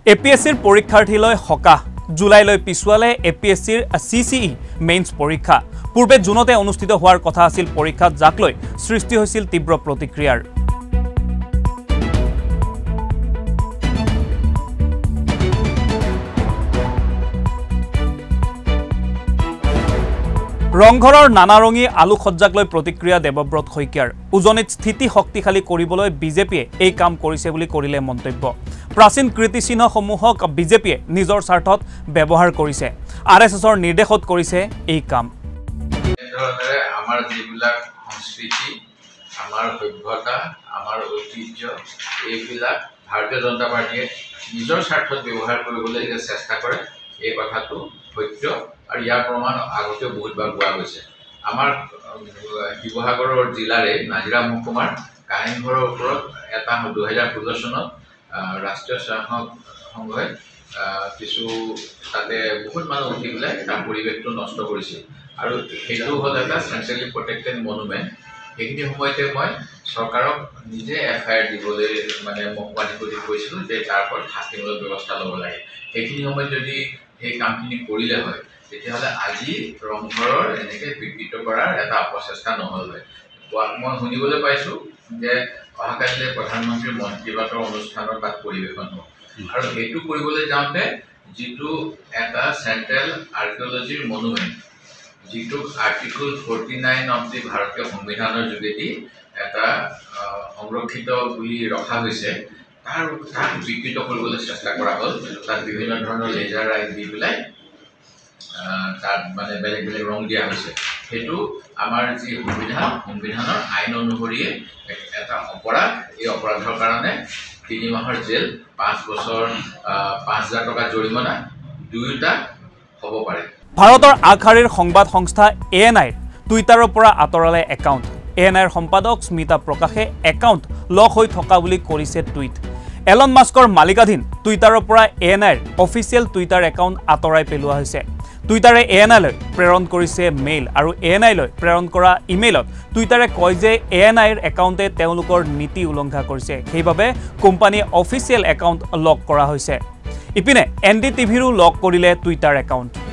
এপিএসচিৰ পৰীক্ষাৰ্থীলৈ হকা জুলাইলৈ পিছুৱালে এপিএসচিৰ CCE mains পৰীক্ষা পূৰ্বে জুনতে অনুষ্ঠিত হোৱাৰ কথা আছিল পৰীক্ষা যাক লৈ সৃষ্টি হৈছিল তীব্ৰ প্ৰতিক্ৰিয়াৰ ৰংঘৰৰ নানাৰঙী আলোকসজ্জাক লৈ প্ৰতিক্ৰিয়া দেৱব্ৰত শইকীয়াৰ উজনিত স্থিতি শক্তিশালী কৰিবলৈ বিজেপিয়ে এই কাম কৰিছে বুলি কৰিলে মন্তব্য প্ৰাচীন কৃতিচিহ্নসমূহক বিজেপিয়ে নিজৰ স্বাৰ্থত ব্যৱহাৰ কৰিছে আৰএছএছৰ নিৰ্দেশত কৰিছে এই কাম আমাৰ যিবিলাক সংস্কৃতি আমাৰ সভ্যতা আমাৰ ঐতিহ্য এইবিলাক ভাৰতীয় জনতা পাৰ্টিয়ে নিজৰ স্বাৰ্থত ব্যৱহাৰ কৰিবলৈ চেষ্টা কৰে এই কথাটো সত্য আৰু ইয়াৰ প্ৰমাণ আগতে বহুতবাৰ পোৱা গৈছে আমাৰ শিৱসাগৰৰ জিলাৰে নাজিৰা মহকুমাৰ কাহিনীঘৰৰ ওপৰত এটা 2016 চনত ৰাষ্ট্ৰীয় স্বয়ংসেৱক সংঘই কিছু তাতে বহুত মানুহ উঠি পেলাই এটা পৰিৱেশটো নষ্ট কৰিছিল আৰু সেইটো হ'ল এটা চেন্ট্ৰেলি প্ৰটেক্টেড মনুমেণ্ট সেইখিনি সময়তে মই চৰকাৰক নিজে FIR দিবলৈ মানে মহকুমাধিপতিক কৈছিলোঁ যে তাৰ ওপৰত শাস্তিমূলক ব্যৱস্থা ল'ব লাগে সেইখিনি সময়ত যদি সেই কামখিনি কৰিলে হয় তেতিয়াহ'লে আজি ৰংঘৰৰ এনেকৈ বিকৃত কৰাৰ এটা অপচেষ্টা নহ'ল হয় মই শুনিবলৈ পাইছোঁ যে অহাকালিলৈ প্ৰধানমন্ত্ৰীৰ মন কী বাতৰ অনুষ্ঠানত তাত পৰিৱেশন হ'ব আৰু সেইটো কৰিবলৈ যাওঁতে যিটো এটা চেণ্ট্ৰেল আৰ্কিঅলজিৰ মনুমেণ্ট যিটো আৰ্টিকল 49 অফ দি ভাৰতীয় সংবিধানৰ যোগেদি এটা সংৰক্ষিত বুলি ৰখা হৈছে তাক বিকৃত কৰিবলৈ চেষ্টা কৰা হ'ল তাত বিভিন্ন ধৰণৰ লেজাৰ লাইট দি পেলাই তাত মানে বেলেগ বেলেগ ৰং দিয়া হৈছে সেইটো আমাৰ যি সংবিধানৰ আইন অনুসৰিয়ে এটা অপৰাধ এই অপৰাধৰ কাৰণে 3 মাহৰ জেল 5 বছৰ 5,000 টকা জৰিমনা দুয়োটা হ'ব পাৰে ভাৰতৰ আগশাৰীৰ সংবাদ সংস্থা ANIৰ টুইটাৰৰ পৰা আঁতৰালে একাউণ্ট ANIৰ সম্পাদক স্মিতা প্ৰকাশে একাউণ্ট লক হৈ থকা বুলি কৰিছে টুইট এলন মাস্কৰ মালিকাধীন টুইটাৰৰ পৰা ANIৰ অফিচিয়েল টুইটাৰ একাউণ্ট আঁতৰাই পেলোৱা হৈছে টুইটাৰে ANIলৈ প্ৰেৰণ কৰিছে মেইল আৰু ANIলৈ প্ৰেৰণ কৰা ইমেইলত টুইটাৰে কয় যে ANIৰ একাউণ্টে তেওঁলোকৰ নীতি উলংঘা কৰিছে সেইবাবে কোম্পানীয়ে অফিচিয়েল একাউণ্ট লক কৰা হৈছে ইপিনে NDTVৰো লক কৰিলে টুইটাৰ একাউণ্ট